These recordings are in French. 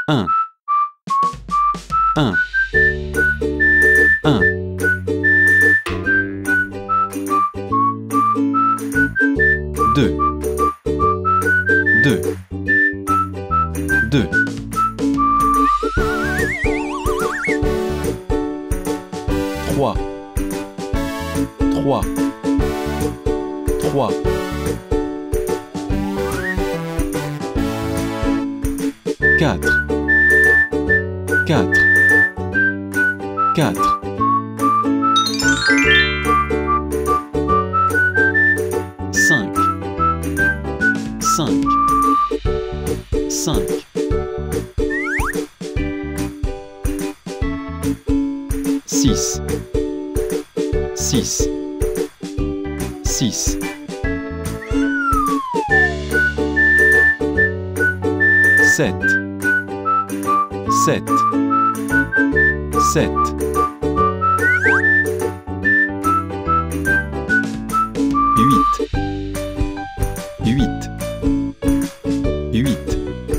Un. Un. Un. Deux. Deux. Deux. Trois. Trois. Trois. Quatre. Quatre. Quatre. Cinq. Cinq. Cinq. Six. Six. Six. Sept. Sept. Sept. Huit. Huit. Huit.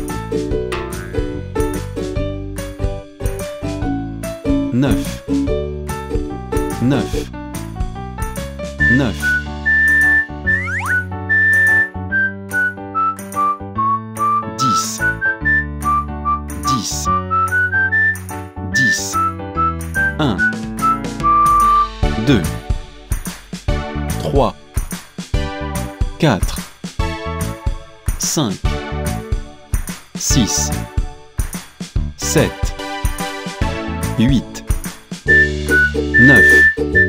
Neuf. Neuf. Neuf. Dix. Dix. Dix. Un. Deux. Trois. Quatre. Cinq. Six. Sept. Huit. Neuf.